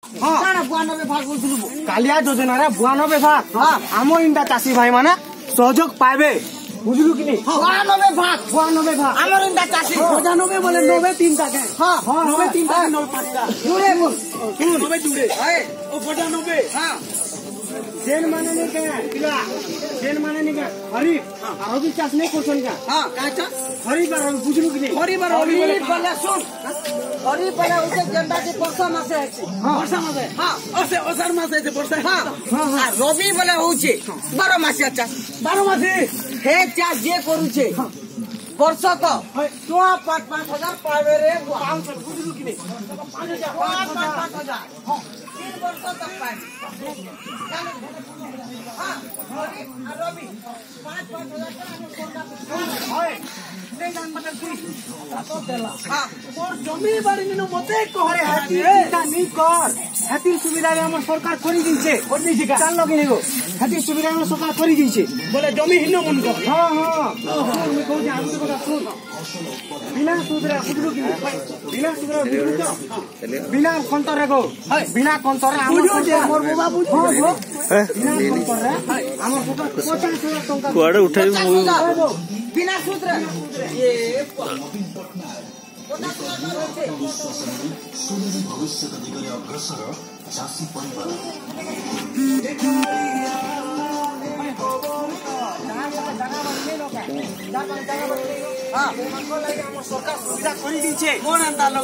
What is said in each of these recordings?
हाँ 92 भाग बोलथिलु कालिया योजना रे 92 भाग आम इंदा चाषी भाई माने सहयोग पाइबे बुझलु कि नहीं 92 भाग आमर इंदा चाषी 95 बोले 90 3 टा के हां 90 3 टा 90 5 टा जुड़े बोल 90 जुड़े है ओ 95 हां जेन माने नहीं के पिला जेन माने नहीं के खरीफ रबी चाष नहीं करछन का हां का चाष खरीफ और बुझलु कि नहीं खरीफ पहले सुन खरीफ पहले उसे जनता की वर्षा मासे है वर्षा मासे हां ओसे ओसर मासे से वर्षा हां आ रबी बोले होउचे 12 मासिया चाष 12 मासे हे चाष जे करूचे वर्ष तो तो 5,000 पावे रे 500 बुझलु कि नहीं 5,000 हां 3 वर्ष तक पाए हां रबी 5,000 नहीं जान मतलब हां और जमी बाड़ी न मते कहरे हाथी चिंता नहीं कर हाथी सुविधा रे हमर सरकार करी दिछे चाल लगे निगो हाथी सुविधा हमर सरकार करी दिछे बोले जमी हिनो मन को हां मैं कहू जे आगु কথা सुन बिना सुधरा बुझलु कि बिना सुधरा बुझलु तो बिना कंतर रे गो बिना कंतर रे हमर मोर बाबा बुझ बिना कंतर रे हमर सरकार 50,000 टका कुआडे उठाई बिना सूत्र ये भविष्य का दिगरे अग्रसर चाषी परिवार सरकार सुविधा करी दिछे कोन अंता लोग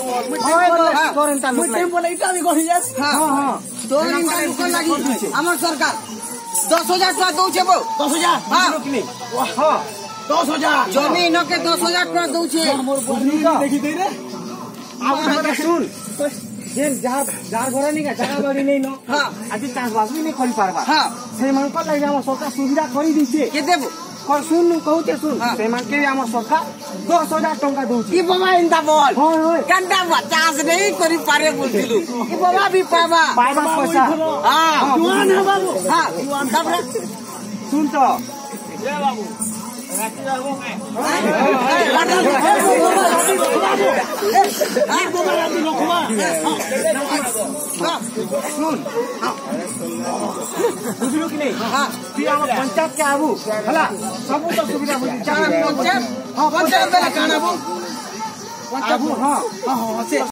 बोले इटा भी कहि जास हां तो इनका लोक लागि हमर सरकार 10,000 टका दउछे बो 10,000 हां हां 10,000 जमीन के 10,000 टका दउछे देखि दे रे आब हमरा सुन जेन जार घर नहीं का जगह बाड़ी नहीं न हां आज चाष बास भी नहीं करि पारबा हां से मन को लागि हम सरकार सुविधा करी दिछे के देबो पर सुन कहूते सुन से मन के हम सरकार 10,000 टका दउछी ई बाबा इंदा बोल होय कंडा चाष नहीं करि पारे बोलथिलु ई बाबा भी पाबा पैसा हां जुआन है बाबू हां तबरा सुन तो ले बाबू राती बाबू में सुन बुझलु कि नहीं हां तू हम पंचायत के आबू हला सब तो सुविधा हो पंचायत हां पंचायत में काना बो आबू हां हां से